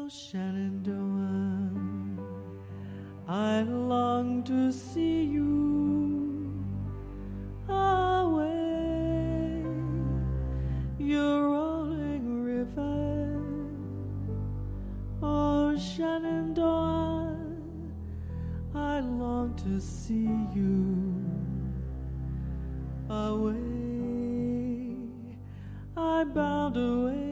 Shenandoah, I long to see you away, your rolling river. Oh, Shenandoah, I long to see you away. I'm bound away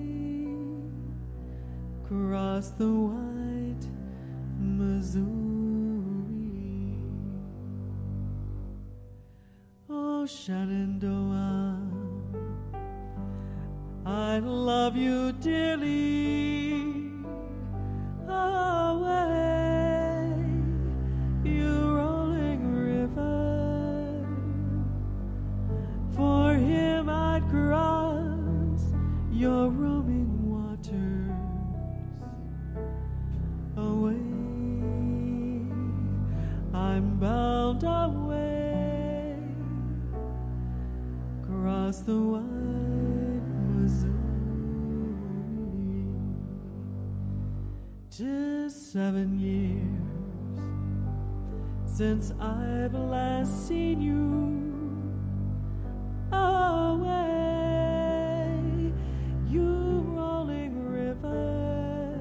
across the white Missouri. Oh, Shenandoah, I love you dearly. Away, you rolling river. For him I'd cross your roaming waters. Away, I'm bound away across the white Missouri. 'Tis 7 years since I've last seen you away, you rolling river.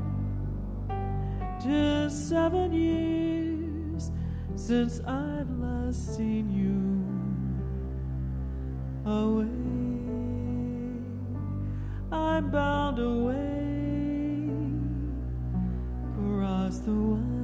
'Tis 7 years since I've last seen you away. I'm bound away across the world.